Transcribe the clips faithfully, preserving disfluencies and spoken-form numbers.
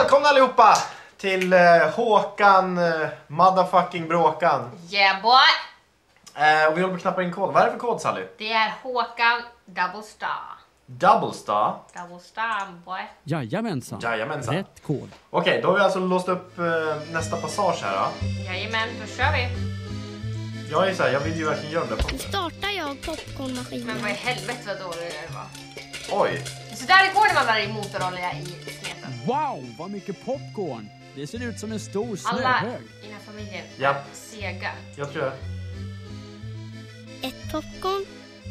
Välkomna allihopa till eh, Håkan eh, motherfucking Bråkan. Yeah boy! Eh, och vi håller på att knappa in kod. Vad är det för kod, Sally? Det är Håkan Double Star. Double star? Double Star boy. Jajamensan. Jajamensan. Rätt kod. Okej, okay, då har vi alltså låst upp eh, nästa passage här då. Jajamän, då kör vi. Jag är så här, jag vill ju verkligen göra det på. Nu startar jag popcornmaskinen. Men vad i helvete vad dålig det var. Oj. Så där går det man där i motorolja i smeten. Wow, vad mycket popcorn. Det ser ut som en stor Alla snöhög. i den här familjen Ja. är sega. Jag tror jag. Ett popcorn.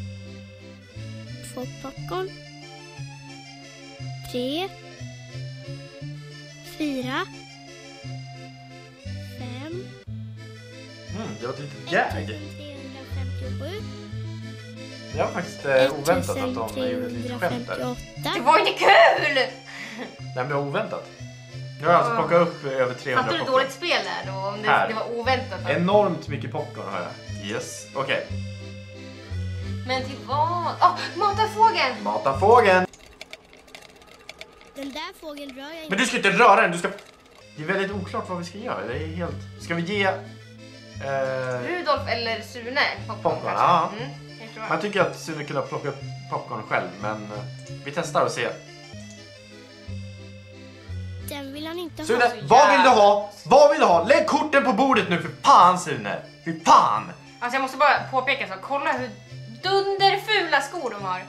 Två popcorn. Tre. Fyra. Fem. Mm, det var ett litet gag. trehundrafemtiosju. Det var faktiskt eh, oväntat att de gjorde ett litet skämt där. ettusentrehundrafemtioåtta. Det var inte kul! Nej, men det var oväntat. Nu har jag alltså plockat upp över trehundra Fattar du popcorn. dåligt spel där då? Om det, Här. det var oväntat. Enormt mycket popcorn har jag. Yes, okej. Okay. Men till vad? Åh, oh, mata fågeln! Mata fågeln! Den där fågeln rör jag inte. Men du ska inte röra den, du ska... Det är väldigt oklart vad vi ska göra. Det är helt... Ska vi ge... Eh... Rudolf eller Sune? Popcorn, Popcorn, kanske. ja. Mm, jag tror jag. Man tycker att Sune kunde plocka upp popcorn själv, men eh, vi testar och ser. Den vill han inte Sune, ha. så vad vill du jävla- ha? Vad vill du ha? Lägg korten på bordet nu, för fan Sune! För fan! Alltså jag måste bara påpeka så, kolla hur dunderfula skor de har.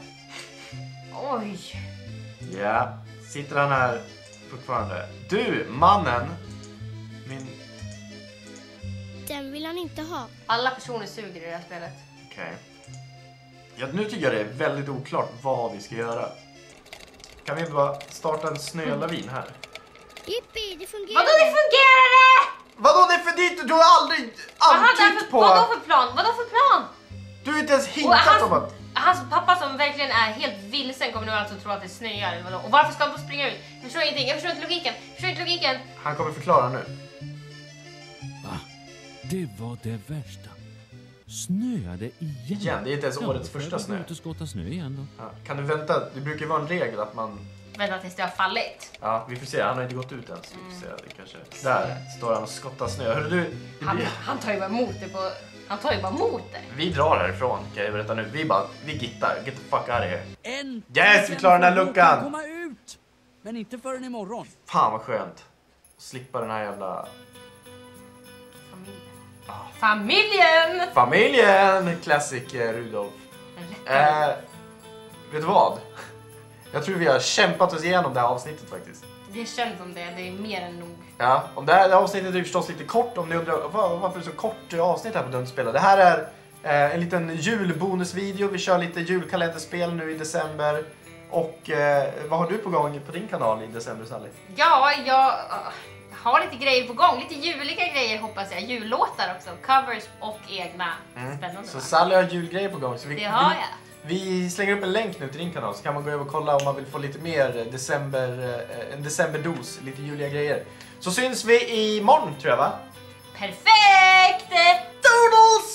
Oj. Ja, sitter han här fortfarande. Du, mannen. Min... Den vill han inte ha. Alla personer suger i det här spelet. Okej. Ja, nu tycker jag det är väldigt oklart vad vi ska göra. Kan vi bara starta en snölavin här? Jippi, det fungerar. Vadå det fungerade? Vadå det är för dit? Du har aldrig Vad hade han antytt för, på... vadå för plan? Vadå för plan? Du har inte ens Och hintat hans, om att... hans pappa som verkligen är helt vilsen kommer nu alltså tro att det snöar eller vadå? Och varför ska han då springa ut? Jag förstår ingenting, jag förstår inte logiken. Jag förstår inte logiken. Han kommer förklara nu. Va? Det var det värsta. Snöade igen. Igen, det är inte ens årets får jag första gå snö. ut och skotta snö igen då. Ja, kan du vänta? Det brukar ju vara en regel att man... Vänta tills det har fallit. Ja, vi får se. Han har inte gått ut än. Så vi får se. Det kanske... Där står han och skottar snö. Hörru du, det Han, blir... han tar ju bara emot det på... Han tar ju bara emot det. Vi drar härifrån, kan jag berätta nu. Vi bara, vi gittar. Get the fuck out of here. En Yes, vi klarar den här luckan. komma ut! Men inte förrän imorgon. Fan vad skönt. Slippa den här jävla... Familjen. Ah. Familjen! Familjen! Classic eh, Rudolf. Den rätta. Eh, vet du vad? Jag tror vi har kämpat oss igenom det här avsnittet faktiskt. Det känns som det, det är mer än nog. Ja, om det här, det här avsnittet är förstås lite kort. Om ni undrar var, varför det är så kort avsnitt här på Duntspela. Det här är eh, en liten julbonusvideo. Vi kör lite julkalenderspel nu i december. Och eh, vad har du på gång på din kanal i december, Sally? Ja, jag uh, har lite grejer på gång. Lite juliga grejer hoppas jag. Jullåtar också. Covers och egna. Spännande Så va? Sally har julgrejer på gång. Så vi, Det har vi, jag. vi slänger upp en länk nu till din kanal. Så kan man gå över och kolla om man vill få lite mer december, eh, en decemberdos. Lite juliga grejer. Så syns vi imorgon tror jag va? Perfekt! Doodles!